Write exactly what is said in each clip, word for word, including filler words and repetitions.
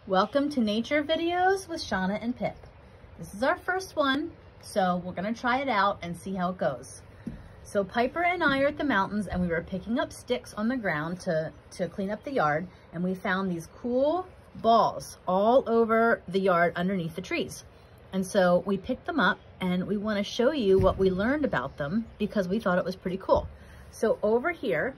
Welcome to Nature Videos with Shauna and Pip. This is our first one, so we're gonna try it out and see how it goes. So Piper and I are at the mountains and we were picking up sticks on the ground to, to clean up the yard, and we found these cool balls all over the yard underneath the trees. And so we picked them up and we wanna show you what we learned about them because we thought it was pretty cool. So over here,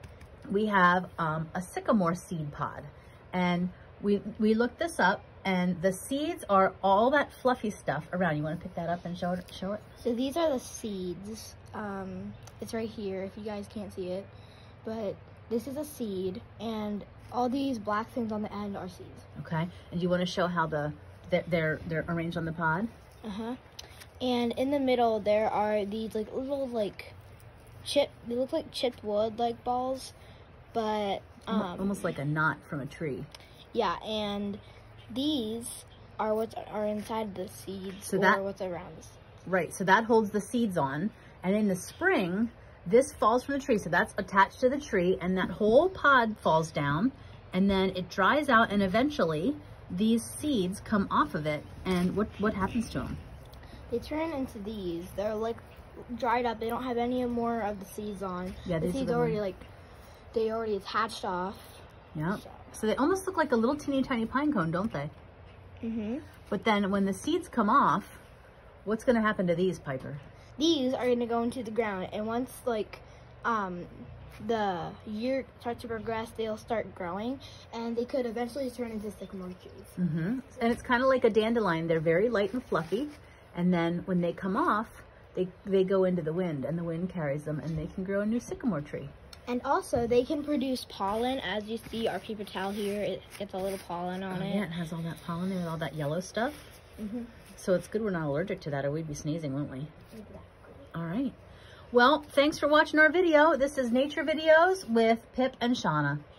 we have um, a sycamore seed pod, and we, we looked this up, and the seeds are all that fluffy stuff around. You want to pick that up and show it? Show it? So these are the seeds. Um, it's right here if you guys can't see it, but this is a seed, and all these black things on the end are seeds. Okay, and you want to show how the they're they're, they're arranged on the pod? Uh-huh. And in the middle there are these like little like chip, they look like chipped wood like balls, but um, almost like a knot from a tree. Yeah, and these are what are inside the seeds, so or that, what's around the seeds. Right, so that holds the seeds on, and in the spring, this falls from the tree, so that's attached to the tree, and that whole pod falls down, and then it dries out, and eventually these seeds come off of it, and what, what happens to them? They turn into these. They're like dried up. They don't have any more of the seeds on. Yeah, the seeds already like, they already attached off. Yeah. So. So they almost look like a little teeny tiny pine cone, don't they? Mm-hmm. But then when the seeds come off, what's going to happen to these, Piper? These are going to go into the ground, and once like um, the year starts to progress, they'll start growing, and they could eventually turn into sycamore trees. Mm-hmm. And it's kind of like a dandelion. They're very light and fluffy, and then when they come off, they, they go into the wind, and the wind carries them, and they can grow a new sycamore tree. And also, they can produce pollen. As you see, our paper towel here, it gets a little pollen on oh, it. Yeah, it has all that pollen there with all that yellow stuff. Mm-hmm. So it's good we're not allergic to that, or we'd be sneezing, wouldn't we? Exactly. All right. Well, thanks for watching our video. This is Nature Videos with Pip and Shauna.